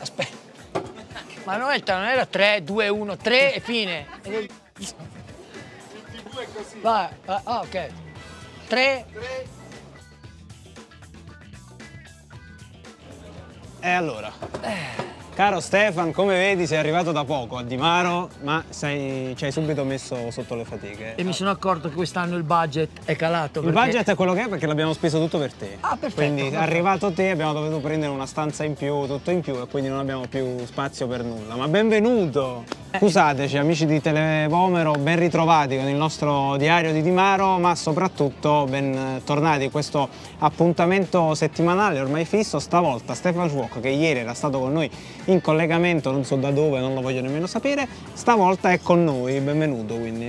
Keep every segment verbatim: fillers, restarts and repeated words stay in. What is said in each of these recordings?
Aspetta. Ma non era tre, due, uno, tre e fine. ventidue così. Vai, ah, ok. tre. E allora? Caro Stefan, come vedi sei arrivato da poco a Dimaro, ma sei, ci hai subito messo sotto le fatiche. E mi sono accorto che quest'anno il budget è calato. Il perché... budget è quello che è perché l'abbiamo speso tutto per te. Ah, perfetto. Quindi perfetto. arrivato te abbiamo dovuto prendere una stanza in più, tutto in più e quindi non abbiamo più spazio per nulla. Ma benvenuto! Scusateci amici di Televomero, ben ritrovati con il nostro diario di Dimaro, ma soprattutto ben tornati a questo appuntamento settimanale ormai fisso. Stavolta Stefan Schwok, che ieri era stato con noi in collegamento, non so da dove, non lo voglio nemmeno sapere, stavolta è con noi, benvenuto quindi.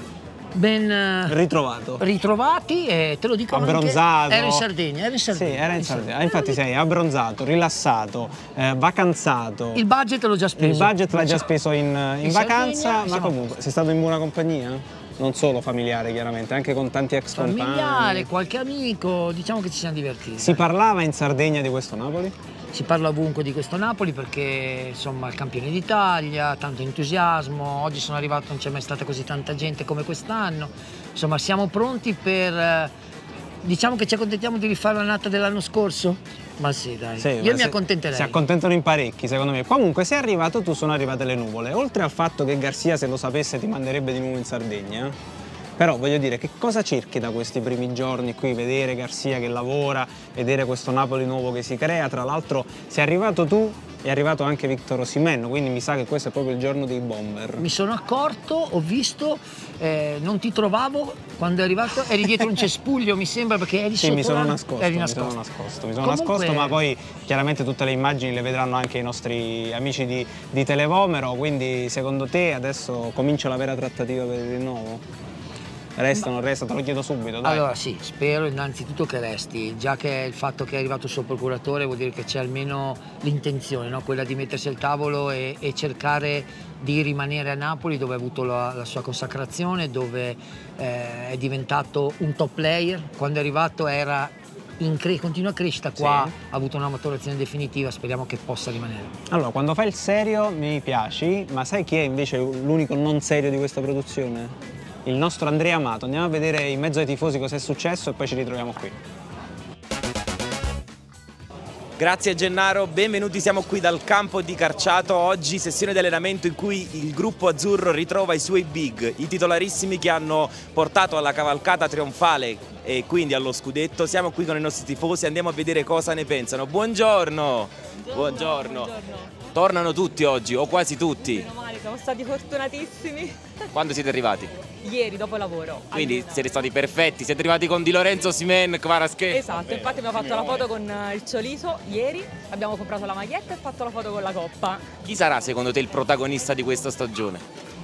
Ben ritrovato. Ritrovati e te lo dico abbronzato. Anche, era in Sardegna, era in Sardegna. Sì, era in Sardegna. Infatti sei abbronzato, rilassato, eh, vacanzato. Il budget l'ho già speso. Il budget l'hai già speso in, in, in vacanza, Sardegna, ma comunque sei stato in buona compagnia? Non solo familiare chiaramente, anche con tanti ex compagni. Familiare, qualche amico, diciamo che ci siamo divertiti. Si parlava in Sardegna di questo Napoli? Si parla ovunque di questo Napoli perché insomma il campione d'Italia, tanto entusiasmo, oggi sono arrivato, non c'è mai stata così tanta gente come quest'anno, insomma siamo pronti per, diciamo che ci accontentiamo di rifare l'annata dell'anno scorso? Ma sì dai, sì, io mi se, accontenterei. Si accontentano in parecchi secondo me. Comunque sei arrivato tu, sono arrivate le nuvole, oltre al fatto che Garcia se lo sapesse ti manderebbe di nuovo in Sardegna. Però voglio dire, che cosa cerchi da questi primi giorni qui? Vedere Garcia che lavora, vedere questo Napoli nuovo che si crea. Tra l'altro sei arrivato tu, è arrivato anche Victor Osimhen, quindi mi sa che questo è proprio il giorno dei bomber. Mi sono accorto, ho visto, eh, non ti trovavo quando è arrivato, eri dietro un cespuglio mi sembra perché eri sì, sotto. mi sono nascosto, eri nascosto. nascosto. Mi sono nascosto, mi sono Comunque... nascosto, ma poi chiaramente tutte le immagini le vedranno anche i nostri amici di, di Televomero, quindi secondo te adesso comincia la vera trattativa per il rinnovo? Resta o non resta? Te lo chiedo subito, dai. Allora sì, spero innanzitutto che resti, già che il fatto che è arrivato il suo procuratore vuol dire che c'è almeno l'intenzione, no? Quella di mettersi al tavolo e, e cercare di rimanere a Napoli dove ha avuto la, la sua consacrazione, dove eh, è diventato un top player, quando è arrivato era in cre continua crescita, qua sì. Ha avuto una maturazione definitiva, speriamo che possa rimanere. Allora, quando fai il serio mi piaci, ma sai chi è invece l'unico non serio di questa produzione? Il nostro Andrea Amato. Andiamo a vedere in mezzo ai tifosi cosa è successo e poi ci ritroviamo qui. Grazie Gennaro, benvenuti, siamo qui dal campo di Carciato, oggi sessione di allenamento in cui il gruppo azzurro ritrova i suoi big, i titolarissimi che hanno portato alla cavalcata trionfale e quindi allo scudetto. Siamo qui con i nostri tifosi, andiamo a vedere cosa ne pensano. Buongiorno! Buongiorno! Buongiorno. Buongiorno. Tornano tutti oggi, o quasi tutti? Meno male, siamo stati fortunatissimi. Quando siete arrivati? Ieri, dopo lavoro. Quindi allora. Siete stati perfetti, siete arrivati con Di Lorenzo, Osimhen, Kvaratskhelia. Esatto, infatti abbiamo fatto la foto con il Cioliso ieri, abbiamo comprato la maglietta e fatto la foto con la coppa. Chi sarà secondo te il protagonista di questa stagione?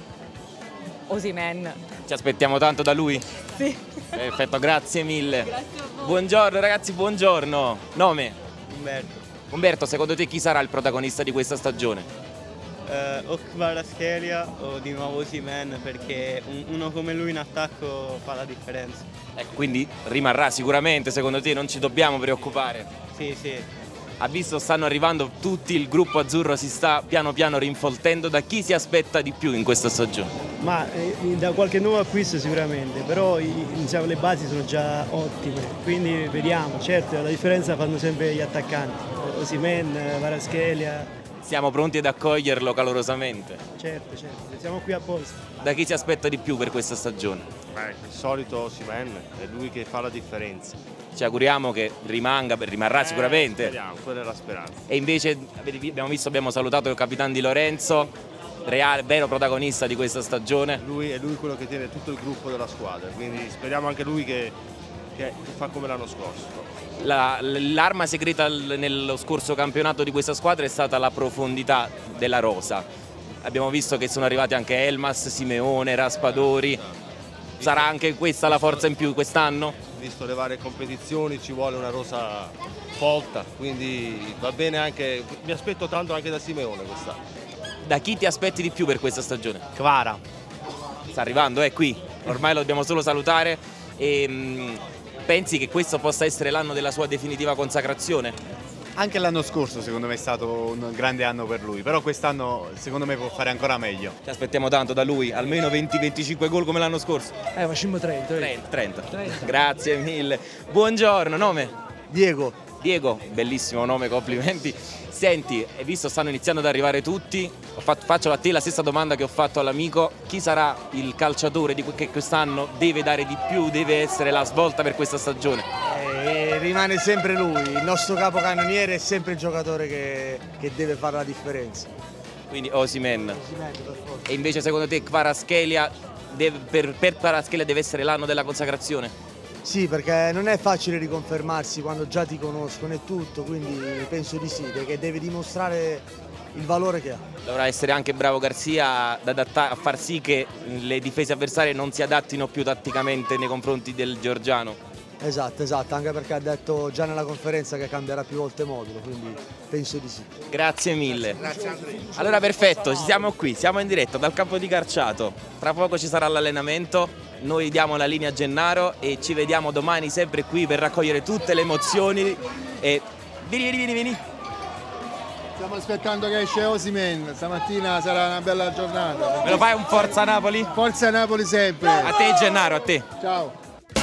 Osimhen. Ci aspettiamo tanto da lui? Sì. Perfetto, grazie mille. Grazie a voi. Buongiorno ragazzi, buongiorno. Nome? Umberto. Umberto, secondo te chi sarà il protagonista di questa stagione? Uh, o Kvaratskhelia o di nuovo Osimhen, perché un, uno come lui in attacco fa la differenza. Ecco, quindi rimarrà sicuramente, secondo te non ci dobbiamo preoccupare? Sì, sì. Ha visto, stanno arrivando tutti, il gruppo azzurro si sta piano piano rinfoltendo. Da chi si aspetta di più in questa stagione? Ma eh, da qualche nuovo acquisto sicuramente, però i, diciamo, le basi sono già ottime, quindi vediamo. Certo, la differenza fanno sempre gli attaccanti, Osimhen, Kvaratskhelia. Siamo pronti ad accoglierlo calorosamente? Certo, certo, siamo qui apposta. Da chi si aspetta di più per questa stagione? Beh, il solito Osimhen, è lui che fa la differenza. Ci auguriamo che rimanga, rimarrà eh, sicuramente. Speriamo, quella è la speranza. E invece abbiamo visto, abbiamo salutato il capitano Di Lorenzo, reale, vero protagonista di questa stagione. Lui è lui quello che tiene tutto il gruppo della squadra, quindi speriamo anche lui che, che, che fa come l'anno scorso. L'arma segreta nello scorso campionato di questa squadra è stata la profondità della rosa. Abbiamo visto che sono arrivati anche Elmas, Simeone, Raspadori. Sarà anche questa la forza in più quest'anno? Visto le varie competizioni ci vuole una rosa folta, quindi va bene anche, mi aspetto tanto anche da Simeone quest'anno. Da chi ti aspetti di più per questa stagione? Kvara. Sta arrivando, è qui, ormai lo dobbiamo solo salutare. E, mh, pensi che questo possa essere l'anno della sua definitiva consacrazione? Anche l'anno scorso secondo me è stato un grande anno per lui, però quest'anno secondo me può fare ancora meglio. Ci aspettiamo tanto da lui, almeno venti venticinque gol come l'anno scorso. Eh, facciamo trenta. trenta. Grazie mille. Buongiorno, nome? Diego. Diego, bellissimo nome, complimenti. Senti, hai visto stanno iniziando ad arrivare tutti, ho fatto, faccio a te la stessa domanda che ho fatto all'amico, chi sarà il calciatore di, che quest'anno deve dare di più, deve essere la svolta per questa stagione? Eh, rimane sempre lui, il nostro capocannoniere è sempre il giocatore che, che deve fare la differenza. Quindi Osimhen. Osimhen, per forza. E invece secondo te Kvaratskhelia deve, per, per Kvaratskhelia deve essere l'anno della consacrazione? Sì, perché non è facile riconfermarsi quando già ti conoscono e tutto, quindi penso di sì, perché deve dimostrare il valore che ha. Dovrà essere anche bravo Garcia ad adattare, a far sì che le difese avversarie non si adattino più tatticamente nei confronti del georgiano. Esatto, esatto, anche perché ha detto già nella conferenza che cambierà più volte modulo, quindi penso di sì. Grazie mille. Grazie Andrea. Allora perfetto, ci siamo qui, siamo in diretta dal campo di Carciato, tra poco ci sarà l'allenamento. Noi diamo la linea a Gennaro e ci vediamo domani sempre qui per raccogliere tutte le emozioni e vieni, vieni, vieni, vieni. Stiamo aspettando che esce Osimhen, stamattina sarà una bella giornata. Me lo fai un Forza Napoli? Forza Napoli sempre. A te Gennaro, a te. Ciao.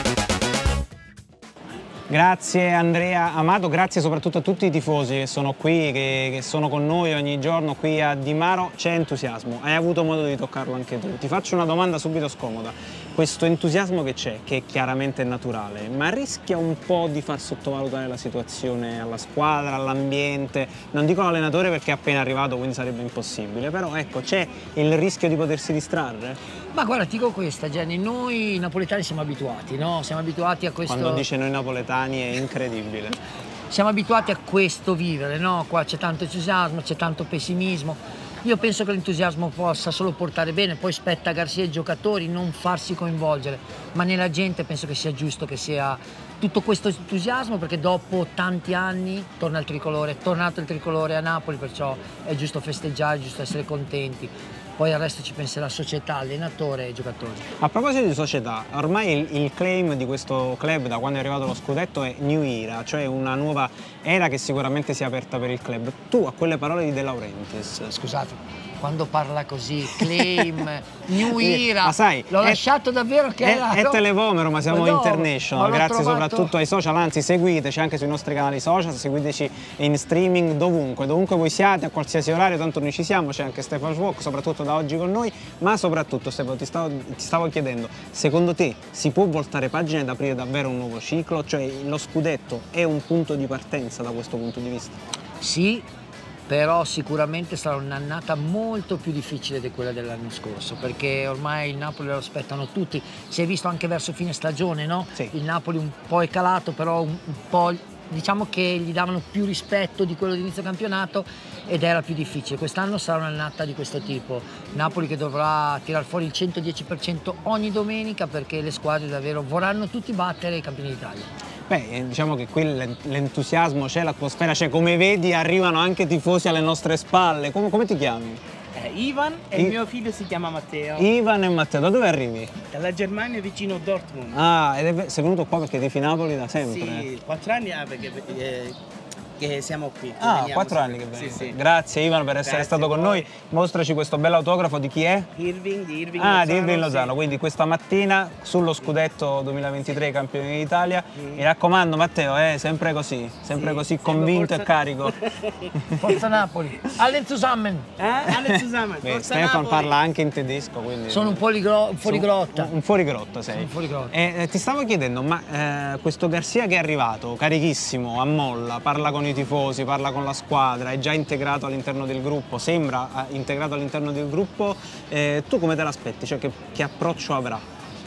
Grazie Andrea Amato, grazie soprattutto a tutti i tifosi che sono qui, che, che sono con noi ogni giorno qui a Di Maro. C'è entusiasmo, hai avuto modo di toccarlo anche tu. Ti faccio una domanda subito scomoda. Questo entusiasmo che c'è, che chiaramente è naturale, ma rischia un po' di far sottovalutare la situazione alla squadra, all'ambiente? Non dico all'allenatore perché è appena arrivato, quindi sarebbe impossibile, però ecco, c'è il rischio di potersi distrarre? Ma guarda, ti dico questa Jenny, noi napoletani siamo abituati, no? Siamo abituati a questo... Quando dice noi napoletani è incredibile. Siamo abituati a questo vivere, no? Qua c'è tanto entusiasmo, c'è tanto pessimismo. Io penso che l'entusiasmo possa solo portare bene, poi spetta a Garcia e ai giocatori non farsi coinvolgere, ma nella gente penso che sia giusto che sia tutto questo entusiasmo, perché dopo tanti anni torna il tricolore, è tornato il tricolore a Napoli, perciò è giusto festeggiare, è giusto essere contenti. Poi al resto ci pensa la società, allenatore e giocatori. A proposito di società, ormai il, il claim di questo club da quando è arrivato lo scudetto è New Era, cioè una nuova era che sicuramente si è aperta per il club. Tu a quelle parole di De Laurentiis... Scusate, quando parla così, claim, New Era, ma sai, l'ho è, lasciato davvero che è, era... È Televomero, ma siamo ma no, international, ma grazie trovato... soprattutto ai social, anzi seguiteci anche sui nostri canali social, seguiteci in streaming dovunque, dovunque voi siate, a qualsiasi orario, tanto noi ci siamo, c'è anche Stefano Swok, soprattutto da oggi con noi, ma soprattutto Stefano ti stavo, ti stavo chiedendo, secondo te si può voltare pagina ed aprire davvero un nuovo ciclo? Cioè lo scudetto è un punto di partenza da questo punto di vista? Sì, però sicuramente sarà un'annata molto più difficile di quella dell'anno scorso, perché ormai il Napoli lo aspettano tutti, si è visto anche verso fine stagione, no? Sì. Il Napoli un po' è calato, però un, un po' diciamo che gli davano più rispetto di quello di inizio campionato ed era più difficile. Quest'anno sarà un'annata di questo tipo, Napoli che dovrà tirar fuori il centodieci per cento ogni domenica, perché le squadre davvero vorranno tutti battere i campioni d'Italia. Beh, diciamo che qui l'entusiasmo c'è, l'atmosfera c'è, come vedi arrivano anche tifosi alle nostre spalle. Come, come ti chiami? Eh, Ivan e I... il mio figlio si chiama Matteo. Ivan e Matteo, da dove arrivi? Dalla Germania vicino Dortmund. Ah, ed è, sei venuto qua perché tifi Napoli da sempre? Sì, quattro anni ah, perché eh, che siamo qui. Ah, quattro anni che venite. Sì, sì. Grazie Ivan per essere Grazie stato con noi. Mostraci questo bello autografo di chi è? Irving, di Irving Ah, Lozano, di Irving Lozano, sì. quindi questa mattina sullo scudetto duemilaventitré campione d'Italia. Mm. Mi raccomando Matteo, eh, sempre così, sempre sì, così convinto forza... e carico. Forza Napoli, alle zusammen. Eh? Alle zusammen. Beh, Stefan parla anche in tedesco, quindi... Sono un fuorigro... fuorigrotta. Un, un fuorigrotta sei. Un fuorigrotta. E eh, ti stavo chiedendo, ma eh, questo Garcia che è arrivato, carichissimo, a molla, parla con i tifosi, parla con la squadra, è già integrato all'interno del gruppo, sembra integrato all'interno del gruppo, eh, tu come te l'aspetti? Cioè che, che approccio avrà?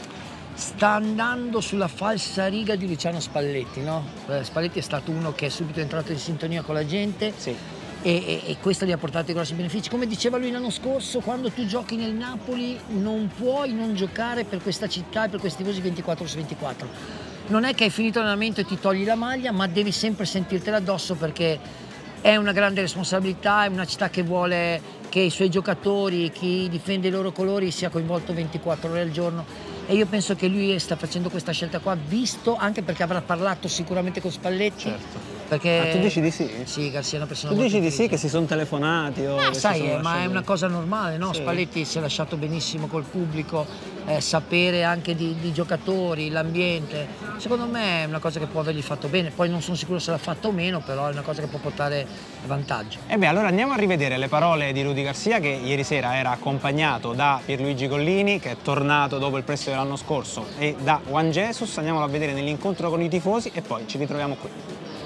Sta andando sulla falsa riga di Luciano Spalletti, no? Spalletti è stato uno che è subito entrato in sintonia con la gente. Sì. E, e, e questo gli ha portato i grossi benefici. Come diceva lui l'anno scorso, quando tu giochi nel Napoli non puoi non giocare per questa città e per questi tifosi ventiquattro su ventiquattro. Non è che hai finito l'allenamento e ti togli la maglia, ma devi sempre sentirtela addosso, perché è una grande responsabilità, è una città che vuole che i suoi giocatori, chi difende i loro colori sia coinvolto ventiquattro ore al giorno, e io penso che lui sta facendo questa scelta qua, visto anche perché avrà parlato sicuramente con Spalletti. Certo. Perché... Ah, tu dici di sì? Sì, Garcia è una persona Tu molto dici di sì, che intelligente. si sono telefonati o Ah, che si sai, sono eh, ma è lasciati? una cosa normale, no? Sì. Spalletti si è lasciato benissimo col pubblico, eh, sapere anche di, di giocatori, l'ambiente. Secondo me è una cosa che può avergli fatto bene. Poi non sono sicuro se l'ha fatto o meno, però è una cosa che può portare vantaggio. E beh, allora andiamo a rivedere le parole di Rudy Garcia, che ieri sera era accompagnato da Pierluigi Collini, che è tornato dopo il prestito dell'anno scorso, e da Juan Jesus. Andiamolo a vedere nell'incontro con i tifosi e poi ci ritroviamo qui.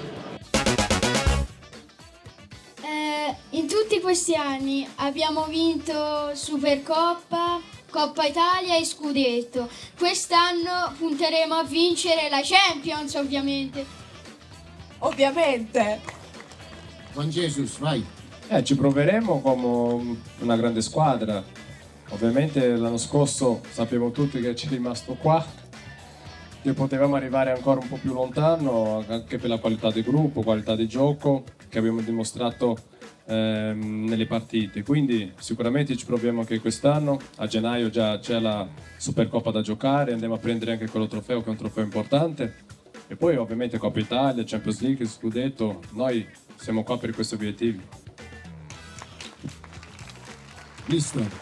Eh, in tutti questi anni abbiamo vinto Supercoppa, Coppa Italia e Scudetto. Quest'anno punteremo a vincere la Champions, ovviamente. Ovviamente. Juan Jesus, vai. Eh, ci proveremo come una grande squadra. Ovviamente l'anno scorso sappiamo tutti che ci è rimasto qua, che potevamo arrivare ancora un po' più lontano, anche per la qualità del gruppo, qualità di gioco che abbiamo dimostrato ehm, nelle partite. Quindi sicuramente ci proviamo anche quest'anno. A gennaio già c'è la Supercoppa da giocare, andiamo a prendere anche quello trofeo, che è un trofeo importante. E poi ovviamente Coppa Italia, Champions League, Scudetto. Noi siamo qua per questi obiettivi. Visto.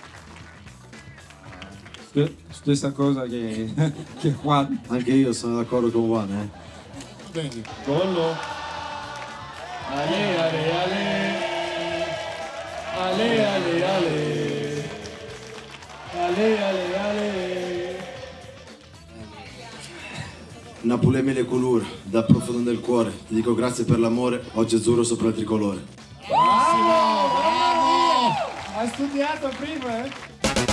Stessa cosa che, che Juan. Anche io sono d'accordo con Juan, eh. Bene. Gollo. Ale, ale, ale. Ale, ale, ale. Ale, ale, ale. Napoli mille colore, dal profondo del cuore. Ti dico grazie per l'amore, oggi azzurro sopra il tricolore. Bravo, bravo! Hai studiato prima, eh?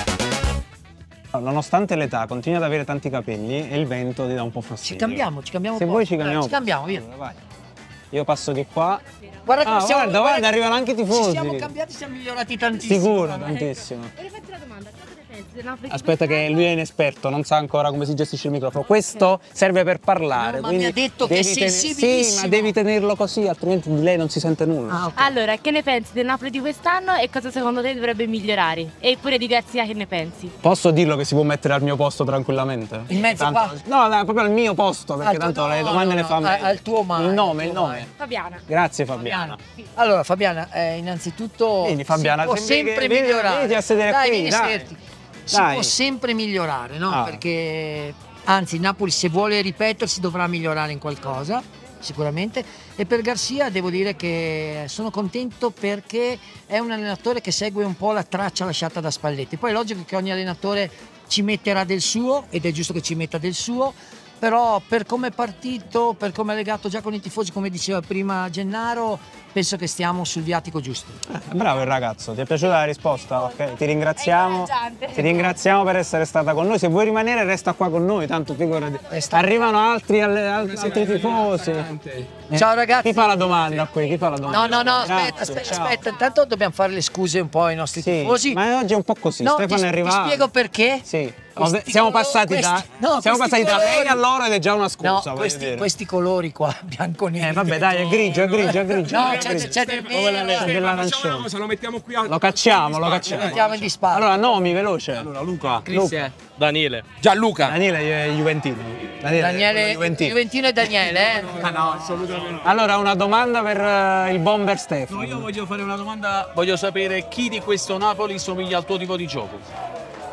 Nonostante l'età continua ad avere tanti capelli e il vento ti dà un po' fastidio. Ci cambiamo, ci cambiamo Se un po'. vuoi ci cambiamo. Eh, ci cambiamo, via. Allora, vai. Io passo di qua. Guarda come ah, siamo, guarda, guarda, arrivano anche i tifosi. Ci siamo cambiati, siamo migliorati tantissimo. Sicuro, Eh. tantissimo. Vorrei farti una domanda, cosa ne pensi del Napoli di Aspetta che lui è inesperto, non sa ancora come si gestisce il microfono. Questo serve per parlare. No, ma quindi mi ha detto che devi è tener- sensibilissimo. Sì, ma devi tenerlo così, altrimenti di lei non si sente nulla. Ah, okay. Allora, che ne pensi del Napoli di quest'anno e cosa secondo te dovrebbe migliorare? E pure di Garzia che ne pensi? Posso dirlo che si può mettere al mio posto tranquillamente? In mezzo Tanto- qua? No, no, proprio al mio posto, perché Al tuo- tanto no, le domande no, le fa no, meglio. al tuo mai, Il nome, al il tuo nome. mai. Fabiana. Grazie Fabiana. Allora Fabiana, eh, innanzitutto Vedi, Fabiana, si può sembri sempre che- vieni- migliorare. vieni a sedere dai, qui, vieni a dai. sederti. Si Dai. può sempre migliorare, no? Ah. Perché anzi, il Napoli se vuole ripetersi dovrà migliorare in qualcosa, sicuramente. E per Garcia devo dire che sono contento perché è un allenatore che segue un po' la traccia lasciata da Spalletti. Poi è logico che ogni allenatore ci metterà del suo ed è giusto che ci metta del suo. Però per come è partito, per come è legato già con i tifosi, come diceva prima Gennaro, penso che stiamo sul viatico giusto. Eh, bravo il ragazzo, ti è piaciuta la risposta? Ok, ti ringraziamo. incoraggiante. Ti ringraziamo per essere stata con noi. Se vuoi rimanere resta qua con noi, tanto figurati. Arrivano altri, alle- al- altri tifosi. Eh, Ciao ragazzi. Chi fa la domanda qui? Chi fa la domanda? No, no, no, aspetta, Grazie, aspetta, ciao. aspetta. Intanto dobbiamo fare le scuse un po' ai nostri Sì, tifosi. ma oggi è un po' così. No, Stefano ti, è arrivato. Ti spiego perché. Sì. Questi Siamo colori- passati da, questi- no, siamo questi passati da lei colori- a loro ed è già una scusa. No, voglio questi, dire. questi colori qua, bianco nero. Eh, vabbè, dai, è grigio, è grigio, è grigio. No, è c'è, grigio. c'è del C'è vero. dell'arancione. Lo mettiamo qui a... Lo cacciamo, lo cacciamo. Mettiamo in disparte. Allora, nomi, veloce. Allora, Luca. Luca. Daniele. Gianluca. Daniele è Juventino. Daniele, Daniele, Juventino. Juventino e Daniele, eh? Ah, no, assolutamente. Allora, una domanda per eh, il bomber Stefano. No, io voglio fare una domanda, voglio sapere chi di questo Napoli somiglia al tuo tipo di gioco.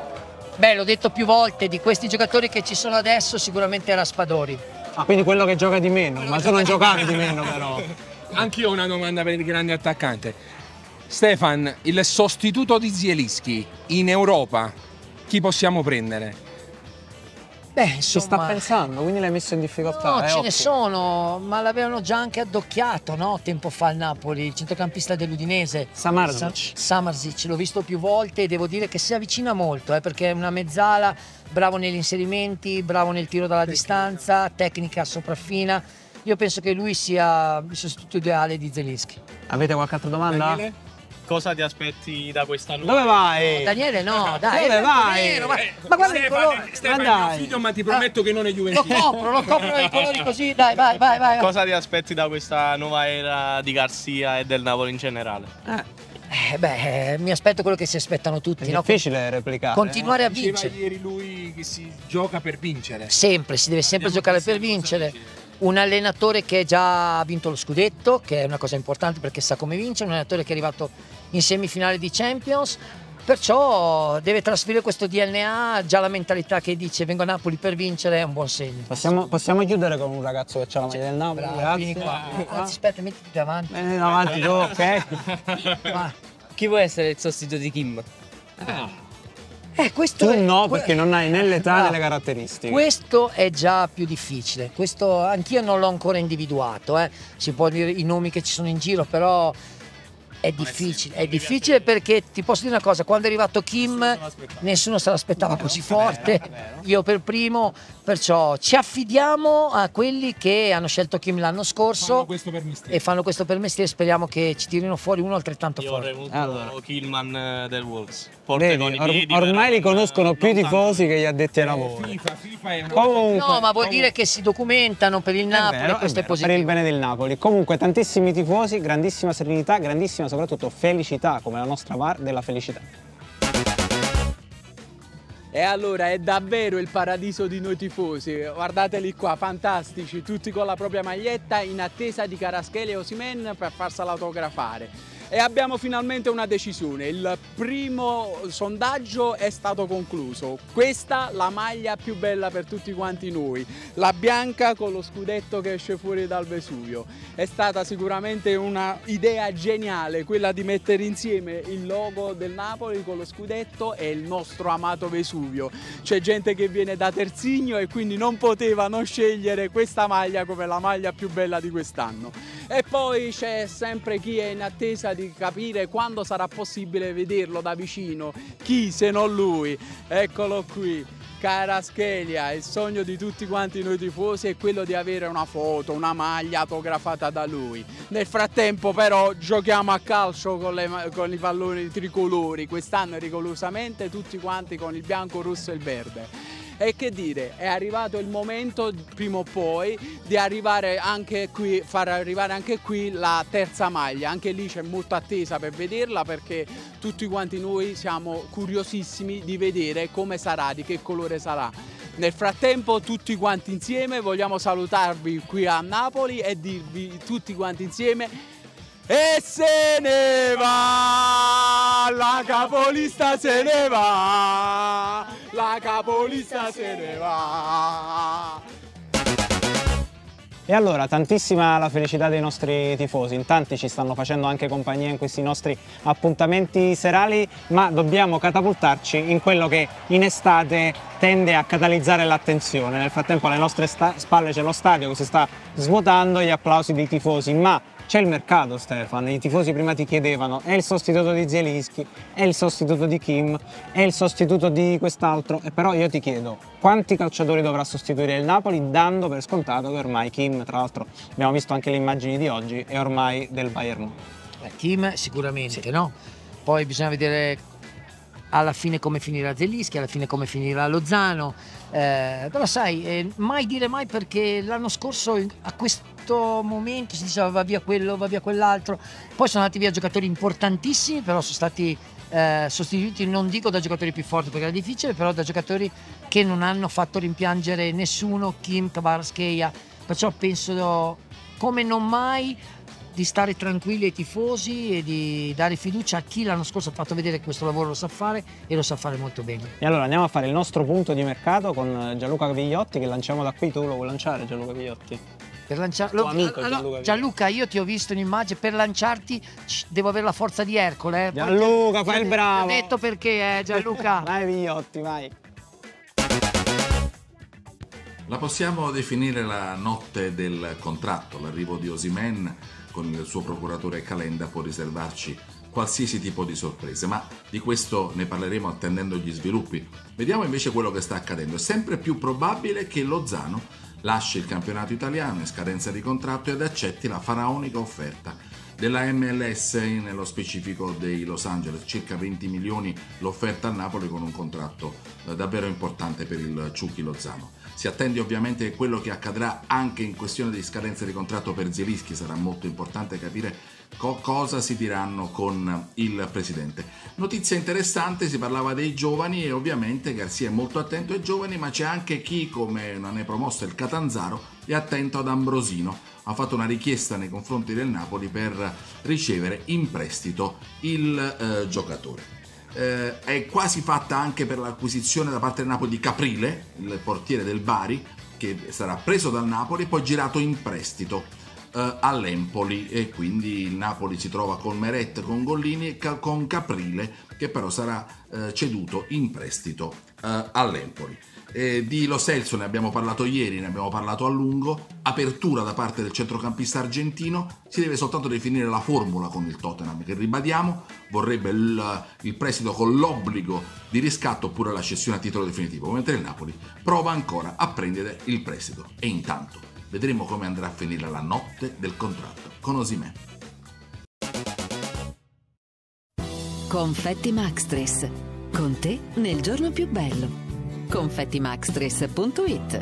Beh, l'ho detto più volte, di questi giocatori che ci sono adesso sicuramente Raspadori. Ah, quindi quello che gioca di meno, ma tu non giocavi di meno però. Anch'io ho una domanda per il grande attaccante. Stefan, il sostituto di Zielinski in Europa, chi possiamo prendere? Beh, Ci insomma... sta pensando, quindi l'hai messo in difficoltà. No, eh, ce occhio. ne sono, ma l'avevano già anche addocchiato, no? Tempo fa al Napoli, il centrocampista dell'Udinese. Samardzic. Sa- Samardzic, l'ho visto più volte e devo dire che si avvicina molto, eh, perché è una mezzala, bravo negli inserimenti, bravo nel tiro dalla distanza, tecnica sopraffina. Io penso che lui sia il sostituto ideale di Zielinski. Avete qualche altra domanda? Daniele? Cosa ti aspetti da questa nuova? Dove vai? Daniele no, dai. Dove è vai? vero, ma, ma guarda il colore. Stefano, Ma è mio dai. figlio, ma ti prometto che non è Lo Juventino. copro, lo copro i colori così, dai, vai, vai, vai. vai. Cosa ti aspetti da questa nuova era di Garzia e del Napoli in generale? Eh, beh, eh, mi aspetto quello che si aspettano tutti, È no? difficile replicare. Continuare a Diceva vincere. ieri lui che si gioca per vincere. Sempre, si deve sempre giocare per vincere. un allenatore che già ha vinto lo scudetto, che è una cosa importante perché sa come vincere, un allenatore che è arrivato in semifinale di Champions, perciò deve trasferire questo D N A, già la mentalità che dice vengo a Napoli per vincere è un buon segno. Possiamo, possiamo chiudere con un ragazzo che ha la maglia del Napoli? Bravo, Grazie. vieni qua. Anzi, aspetta, mettiti davanti. Eh, davanti tu, ok? Va. Chi può essere il sostituto di Kim? Ah. Eh, questo tu è, no, perché non hai né l'età ah, né le caratteristiche. Questo è già più difficile, questo anch'io non l'ho ancora individuato, eh. Si può dire i nomi che ci sono in giro, però è difficile, è difficile perché ti posso dire una cosa, quando è arrivato Kim nessuno se l'aspettava così forte, io per primo, perciò ci affidiamo a quelli che hanno scelto Kim l'anno scorso e fanno questo per mestiere, speriamo che ci tirino fuori uno altrettanto io forte. Io vorrei allora. Killman del Wolves. Vedi, or piedi, ormai li conoscono più i tifosi che gli addetti ai lavori. FIFA, FIFA è Comunque, no, ma vuol dire che si documentano per il Napoli, è vero, questo è, è vero, positivo. per il bene del Napoli. Comunque tantissimi tifosi, grandissima serenità, grandissima soprattutto felicità, come la nostra V A R della felicità. E allora è davvero il paradiso di noi tifosi, guardateli qua, fantastici, tutti con la propria maglietta in attesa di Kvaratskhelia e Osimhen per farsela autografare. E abbiamo finalmente una decisione, il primo sondaggio è stato concluso, questa la maglia più bella per tutti quanti noi, la bianca con lo scudetto che esce fuori dal Vesuvio. È stata sicuramente una idea geniale quella di mettere insieme il logo del Napoli con lo scudetto e il nostro amato Vesuvio. C'è gente che viene da Terzigno e quindi non poteva non scegliere questa maglia come la maglia più bella di quest'anno. E poi c'è sempre chi è in attesa di capire quando sarà possibile vederlo da vicino, chi se non lui, eccolo qui, Kvaratskhelia. Il sogno di tutti quanti noi tifosi è quello di avere una foto, una maglia autografata da lui. Nel frattempo però giochiamo a calcio con, le, con i palloni tricolori, quest'anno rigorosamente tutti quanti con il bianco, rosso e il verde. E che dire, è arrivato il momento prima o poi di arrivare anche qui, far arrivare anche qui la terza maglia, anche lì c'è molta attesa per vederla perché tutti quanti noi siamo curiosissimi di vedere come sarà, di che colore sarà. Nel frattempo tutti quanti insieme vogliamo salutarvi qui a Napoli e dirvi tutti quanti insieme e se ne va, la capolista se ne va, la capolista se ne va. E allora, tantissima la felicità dei nostri tifosi, in tanti ci stanno facendo anche compagnia in questi nostri appuntamenti serali, ma dobbiamo catapultarci in quello che in estate tende a catalizzare l'attenzione. Nel frattempo alle nostre spalle c'è lo stadio che si sta svuotando, gli applausi dei tifosi, ma c'è il mercato, Stefan. I tifosi prima ti chiedevano è il sostituto di Zielinski, è il sostituto di Kim, è il sostituto di quest'altro, e però io ti chiedo quanti calciatori dovrà sostituire il Napoli, dando per scontato che ormai Kim, tra l'altro abbiamo visto anche le immagini di oggi, è ormai del Bayern. Eh, Kim sicuramente, sì. No? Poi bisogna vedere alla fine come finirà Zielinski, alla fine come finirà Lozano, eh, però sai, eh, mai dire mai, perché l'anno scorso a questo momento si diceva va via quello, va via quell'altro, poi sono andati via giocatori importantissimi, però sono stati eh, sostituiti, non dico da giocatori più forti perché era difficile, però da giocatori che non hanno fatto rimpiangere nessuno, Kim, Kvaratskhelia, perciò penso come non mai di stare tranquilli ai tifosi e di dare fiducia a chi l'anno scorso ha fatto vedere che questo lavoro lo sa fare e lo sa fare molto bene. E allora andiamo a fare il nostro punto di mercato con Gianluca Vigliotti, che lanciamo da qui. Tu lo vuoi lanciare, Gianluca Vigliotti? Per lanciarlo, amico, allora, Gianluca, Gianluca, io ti ho visto in immagine, per lanciarti devo avere la forza di Ercole. Eh. Gianluca, Poi, fai il bravo! Ti ho detto perché, eh, Gianluca. Vai Vigliotti, vai! La possiamo definire la notte del contratto, l'arrivo di Osimhen con il suo procuratore Calenda può riservarci qualsiasi tipo di sorprese, ma di questo ne parleremo attendendo gli sviluppi. Vediamo invece quello che sta accadendo. È sempre più probabile che Lozano lasci il campionato italiano in scadenza di contratto ed accetti la faraonica offerta della M L S, nello specifico dei Los Angeles, circa venti milioni l'offerta al Napoli con un contratto eh, davvero importante per il Chucky Lozano. Si attende ovviamente quello che accadrà anche in questione di scadenza di contratto per Zielinski, sarà molto importante capire co cosa si diranno con il presidente. Notizia interessante, si parlava dei giovani e ovviamente Garzia è molto attento ai giovani, ma c'è anche chi, come non è promosso il Catanzaro, è attento ad Ambrosino. Ha fatto una richiesta nei confronti del Napoli per ricevere in prestito il eh, giocatore. Eh, è quasi fatta anche per l'acquisizione da parte del Napoli di Caprile, il portiere del Bari, che sarà preso dal Napoli e poi girato in prestito eh, all'Empoli, e quindi il Napoli si trova con Meret, con Gollini e ca con Caprile, che però sarà eh, ceduto in prestito eh, all'Empoli. Eh, di Lo Celso ne abbiamo parlato ieri, ne abbiamo parlato a lungo. Apertura da parte del centrocampista argentino, si deve soltanto definire la formula con il Tottenham, che ribadiamo vorrebbe il, il prestito con l'obbligo di riscatto oppure la cessione a titolo definitivo, mentre il Napoli prova ancora a prendere il prestito. E intanto vedremo come andrà a finire la notte del contratto con Osimhen. Confetti Maxtris, con te nel giorno più bello. confetti maxtris punto it.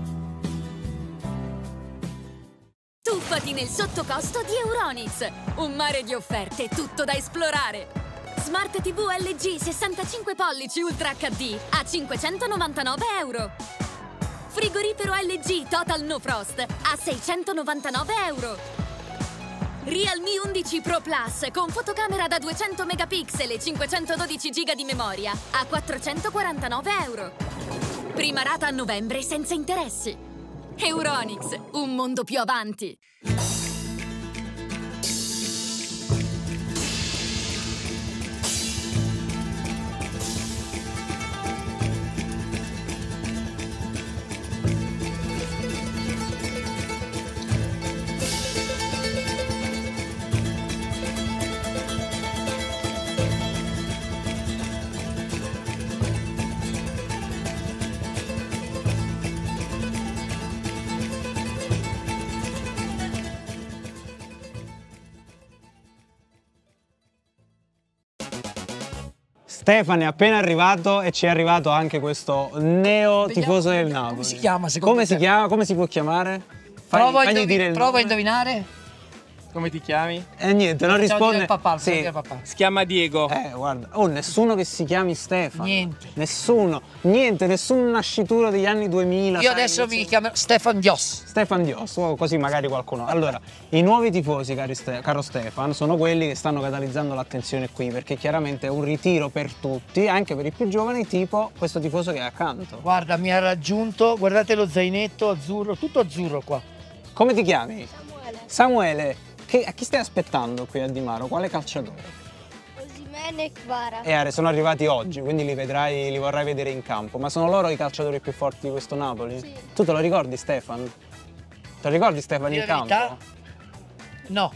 Tuffati nel sottocosto di Euronics, un mare di offerte, tutto da esplorare. Smart T V L G sessantacinque pollici Ultra H D a cinquecentonovantanove euro. Frigorifero L G Total No Frost a seicentonovantanove euro. Realme undici Pro Plus con fotocamera da duecento megapixel e cinquecentododici giga di memoria a quattrocentoquarantanove euro. Prima rata a novembre senza interessi. Euronics, un mondo più avanti. Stefano è appena arrivato e ci è arrivato anche questo neo tifoso del Napoli. Come si chiama secondo Come te? si chiama? Come si può chiamare? Fagli, Prova, a, fagli indovi dire il prova a nome. indovinare. Come ti chiami? E eh, niente, non risponde. Papà, sì. papà. Si chiama Diego. Eh, guarda, oh, nessuno che si chiami Stefano. Niente. Nessuno, niente, nessun nascituro degli anni duemila. Io sai, adesso inizio... mi chiamo Stefan Dios. Stefan Dios, oh, così magari qualcuno. Allora, i nuovi tifosi, cari Ste caro Stefan, sono quelli che stanno catalizzando l'attenzione qui, perché chiaramente è un ritiro per tutti, anche per i più giovani, tipo questo tifoso che è accanto. Guarda, mi ha raggiunto, guardate lo zainetto azzurro, tutto azzurro qua. Come ti chiami? Samuele. Samuele. Che, a chi stai aspettando qui a Di Maro? Quale calciatore? Osimhen e Kvara. E Are, sono arrivati oggi, quindi li vedrai, li vorrai vedere in campo. Ma sono loro i calciatori più forti di questo Napoli? Sì. Tu te lo ricordi, Stefan? Te lo ricordi, Stefan, in campo? Verità? No.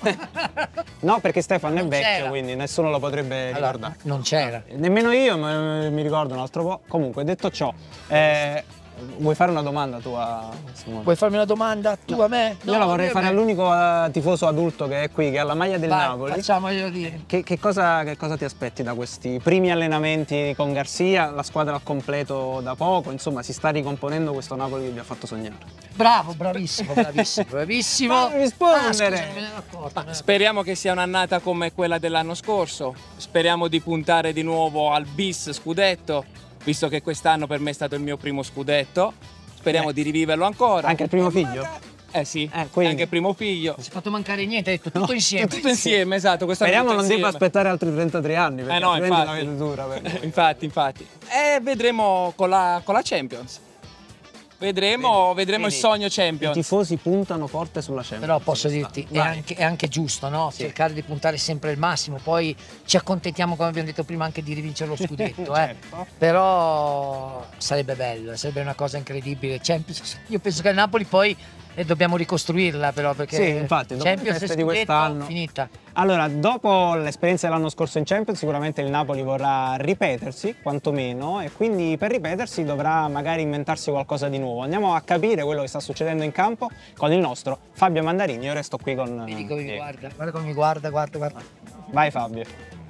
No, perché Stefan è vecchio, c'era. quindi nessuno lo potrebbe Allora, ricordare. non c'era. Nemmeno io, ma mi ricordo un altro po'. Comunque, detto ciò, eh, vuoi fare una domanda tu a Simone? Vuoi farmi una domanda tu No. a me? Io la vorrei fare all'unico uh, tifoso adulto che è qui, che ha la maglia del Vai, Napoli. facciamoglielo dire. Che, che, cosa, che cosa ti aspetti da questi primi allenamenti con Garzia? La squadra al completo da poco, insomma, si sta ricomponendo questo Napoli che vi ha fatto sognare. Bravo, bravissimo, bravissimo, bravissimo. Ma rispondere. Ah, scusa, non me ne ero accorto. Speriamo che sia un'annata come quella dell'anno scorso. Speriamo di puntare di nuovo al bis scudetto, visto che quest'anno per me è stato il mio primo scudetto. Speriamo Eh. di riviverlo ancora. Anche il primo figlio? Eh sì, Eh, quindi- anche il primo figlio. Non si è fatto mancare niente, hai detto tutto No, insieme. Tutto insieme, esatto. quest'anno Speriamo tutto non debba insieme. aspettare altri trentatré anni, perché Eh no, altrimenti infatti. la vedo dura. perché- infatti, infatti. E vedremo con la, con la Champions. Vedremo, vedremo il Vedi, sogno I Champions. tifosi puntano forte sulla Champions. Però posso dirti, è Vai. anche, è anche giusto, no? Sì. Cercare di puntare sempre il massimo, poi ci accontentiamo, come abbiamo detto prima, anche di rivincere lo scudetto, eh. Certo. Però sarebbe bello, sarebbe una cosa incredibile. Champions, io penso che il Napoli poi e dobbiamo ricostruirla però perché sì, infatti, dopo Champions le feste di quest'anno finita. Allora, dopo l'esperienza dell'anno scorso in Champions sicuramente il Napoli vorrà ripetersi, quantomeno, e quindi per ripetersi dovrà magari inventarsi qualcosa di nuovo. Andiamo a capire quello che sta succedendo in campo con il nostro Fabio Mandarini. Io resto qui con Vedi come mi guarda, guarda come mi guarda, guarda, guarda. Vai Fabio.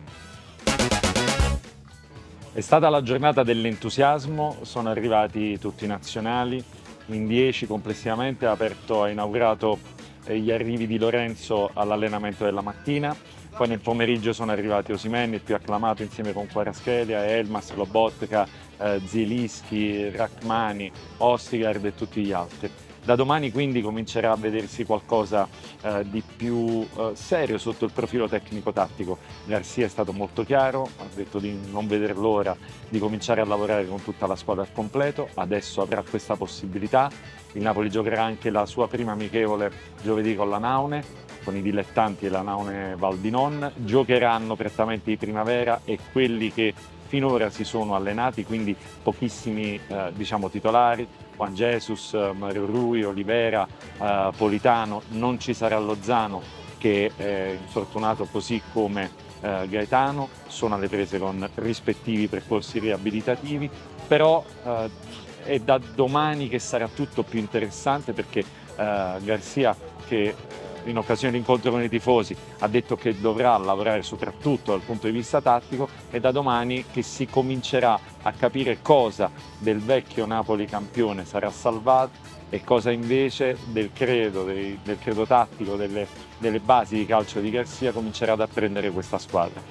È stata la giornata dell'entusiasmo, sono arrivati tutti i nazionali, in dieci complessivamente, ha aperto, ha inaugurato eh, gli arrivi di Lorenzo all'allenamento della mattina, poi nel pomeriggio sono arrivati Osimhen, il più acclamato, insieme con Kvaratskhelia, Elmas, Lobotka, eh, Zielinski, Rachmani, Ostigard e tutti gli altri. Da domani quindi comincerà a vedersi qualcosa eh, di più eh, serio sotto il profilo tecnico-tattico. Garcia è stato molto chiaro, ha detto di non vedere l'ora di cominciare a lavorare con tutta la squadra al completo, adesso avrà questa possibilità. Il Napoli giocherà anche la sua prima amichevole giovedì con la Naune, con i dilettanti e la Naune Val di Non. Giocheranno prettamente i Primavera e quelli che finora si sono allenati, quindi pochissimi eh, diciamo titolari, Juan Jesus, Mario Rui, Olivera, eh, Politano, non ci sarà Lozano che è infortunato così come eh, Gaetano, sono alle prese con rispettivi percorsi riabilitativi, però eh, è da domani che sarà tutto più interessante perché eh, Garcia, che in occasione dell'incontro con i tifosi ha detto che dovrà lavorare soprattutto dal punto di vista tattico, e da domani che si comincerà a capire cosa del vecchio Napoli campione sarà salvato e cosa invece del credo, dei, del credo tattico, delle, delle basi di calcio di Garcia comincerà ad apprendere questa squadra.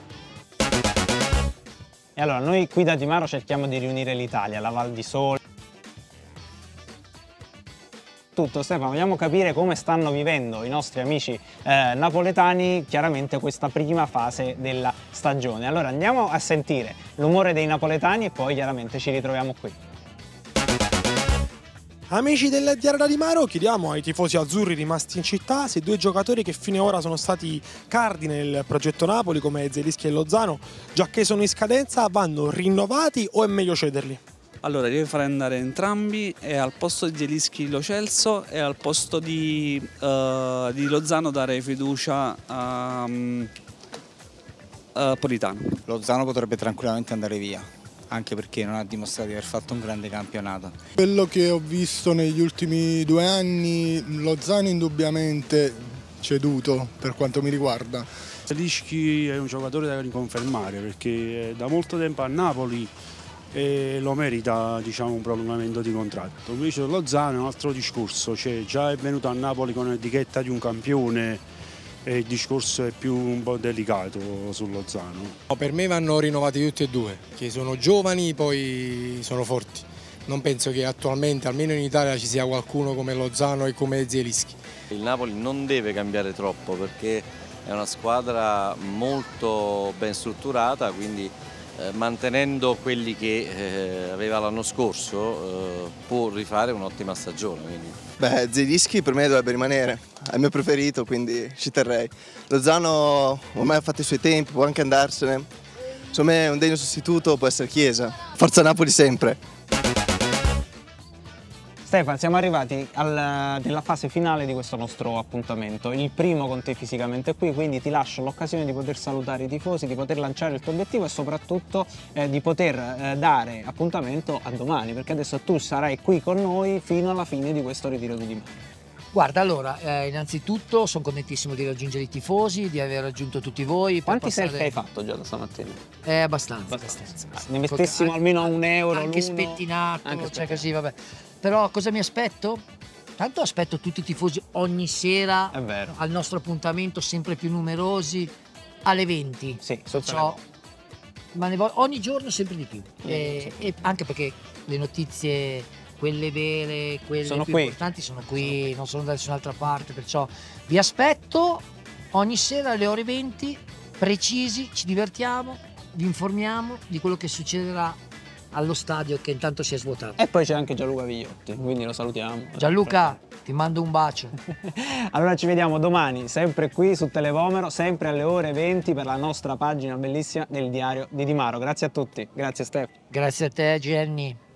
E allora noi qui da Di Maro cerchiamo di riunire l'Italia, la Val di Sole. Tutto, Stefano, vogliamo capire come stanno vivendo i nostri amici eh, napoletani chiaramente questa prima fase della stagione. Allora andiamo a sentire l'umore dei napoletani e poi chiaramente ci ritroviamo qui. Amici del Diario da Di Maro, chiediamo ai tifosi azzurri rimasti in città se due giocatori che fino ad ora sono stati cardine nel progetto Napoli come Zielinski e Lozano, già che sono in scadenza, vanno rinnovati o è meglio cederli? Allora, devi fare andare entrambi, e al posto di Zielinski Lo Celso e al posto di, uh, di Lozano dare fiducia a, a Politano. Lozano potrebbe tranquillamente andare via, anche perché non ha dimostrato di aver fatto un grande campionato. Quello che ho visto negli ultimi due anni, Lozano indubbiamente ceduto per quanto mi riguarda. Zielinski è un giocatore da riconfermare perché da molto tempo a Napoli e lo merita, diciamo, un prolungamento di contratto. Invece Lozano è un altro discorso, cioè già è venuto a Napoli con l'etichetta di un campione e il discorso è più un po' delicato su Lozano. Per me vanno rinnovati tutti e due, che sono giovani, poi sono forti. Non penso che attualmente, almeno in Italia, ci sia qualcuno come Lozano e come Zielinski. Il Napoli non deve cambiare troppo perché è una squadra molto ben strutturata, quindi Eh, mantenendo quelli che eh, aveva l'anno scorso eh, può rifare un'ottima stagione. Quindi. Beh, Zielinski per me dovrebbe rimanere, è il mio preferito, quindi ci terrei. Lozano ormai ha fatto i suoi tempi, può anche andarsene. Secondo me un degno sostituto può essere Chiesa. Forza Napoli sempre! Stefano, siamo arrivati al, nella fase finale di questo nostro appuntamento, il primo con te fisicamente qui, quindi ti lascio l'occasione di poter salutare i tifosi, di poter lanciare il tuo obiettivo e soprattutto eh, di poter eh, dare appuntamento a domani, perché adesso tu sarai qui con noi fino alla fine di questo ritiro di Di Maro. Guarda, allora, eh, innanzitutto sono contentissimo di raggiungere i tifosi, di aver raggiunto tutti voi. Quanti passare... selfie hai fatto già da stamattina? Eh, abbastanza, abbastanza. Ne mettessimo almeno un euro Anche l'uno. spettinato, Anche cioè spettinato. così, vabbè. Però cosa mi aspetto? Tanto aspetto tutti i tifosi ogni sera È vero. al nostro appuntamento, sempre più numerosi, alle venti. Sì, Perciò, ma ne voglio, ogni giorno sempre di più. Mm, E, sì. e anche perché le notizie, quelle vere, quelle Sono più qui. importanti sono qui, non sono da nessun'altra parte. Perciò vi aspetto ogni sera alle ore venti, precisi, ci divertiamo, vi informiamo di quello che succederà allo stadio che intanto si è svuotato. E poi c'è anche Gianluca Vigliotti, quindi lo salutiamo. Gianluca, ti mando un bacio. Allora ci vediamo domani, sempre qui su Televomero, sempre alle ore venti per la nostra pagina bellissima del Diario di Di Maro. Grazie a tutti, grazie Stefano. Grazie a te, Jenny.